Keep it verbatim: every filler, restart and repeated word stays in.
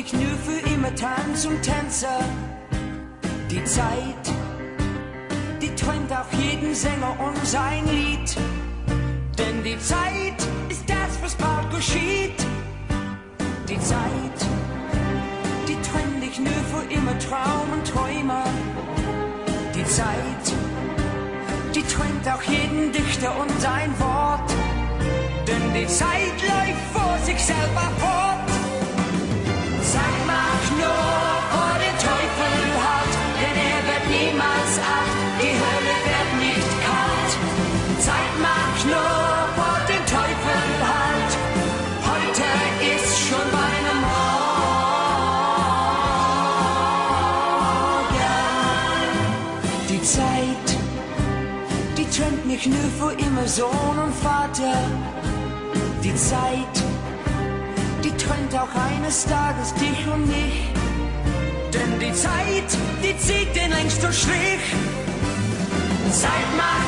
mich nur für immer Tanz und Tänzer. Die Zeit, die träumt auch jeden Sänger und sein Lied. Denn die Zeit ist das, was bald geschieht. Die Zeit, die trennt dich nur für immer Traum und Träumer. Die Zeit, die träumt auch jeden Dichter und sein Wort. Denn die Zeit läuft vor sich selber fort. Zeit macht nur, wo der Teufel hat, denn er wird niemals acht, die Hölle wird nicht kalt. Zeit macht nur, wo der Teufel hat, heute ist schon beinahe Morgen. Die Zeit, die trennt mich nur für immer Sohn und Vater. Die Zeit, die trennt auch eines Tages dich und mich. Denn die Zeit, die zieht den längsten Strich. Zeit macht